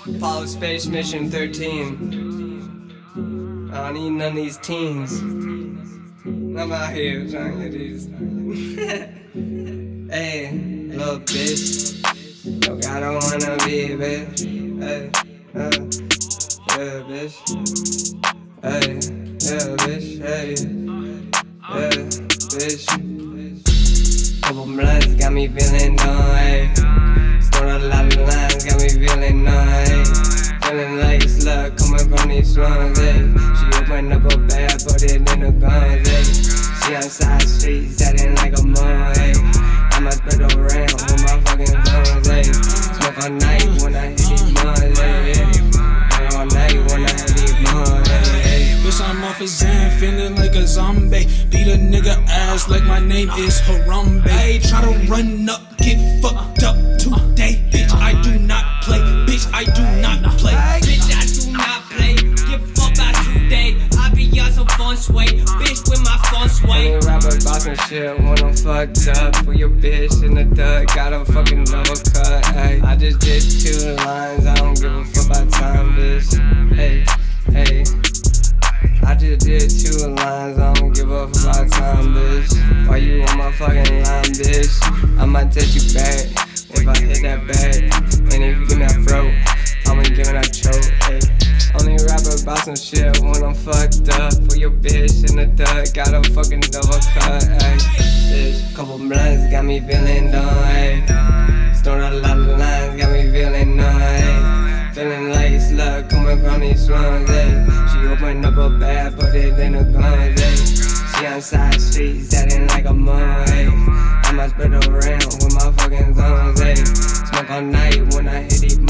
Apollo Space Mission 13. I don't need none of these teens. I'm out here trying to get these. Hey, little bitch. Look, I don't wanna be a bitch. Hey, yeah, bitch. Hey, yeah, bitch. Hey, yeah, bitch. Couple blunts got me feeling done. Hey, start a lot of lines got me feeling done. Hey, feeling like slut coming from these slums. Hey, she opened up a bag, put it in the guns. Hey, she on side streets acting like a mom. Hey, I'ma spread around with my fucking guns. Hey, smoke all night when I hit these guns. Hey, smoke all night when I hit these guns. Hey, bitch, I'm off a Xan, feeling like a zombie. Beat a nigga ass like my name is Harambe. I try to run up, get fucked up today. Bitch, I do not play. Bitch, I do not play. Bitch, I do not play. Get fucked by today. I be on some fun sway. Bitch, with my fun sway. only rapper bout some shit when I'm fucked up. For your bitch in the duck, got a fucking double cut. Ay, I just did 2 lines, I don't give a fuck about time, bitch. Hey, hey. I just did 2 lines, I don't give a fuck about time, bitch. Why you on my fucking line, bitch? I might take you back if I hit that bag. And if you give me that throat, I'ma give it that choke. Hey. Only rapper about some shit when I'm fucked up. For your bitch in the duck, got a fucking double cut. Ay, bitch. Couple blunts got me feeling done. Ay. Start a lot of lines, got me feeling done. Ay. Feeling like slut coming from these slums. Ay. She opened up a bag, put it in the guns. Ay. She on side streets acting like a mom. Ay. I'ma spread around with my fucking zones. Ay. Smoke all night when I hit these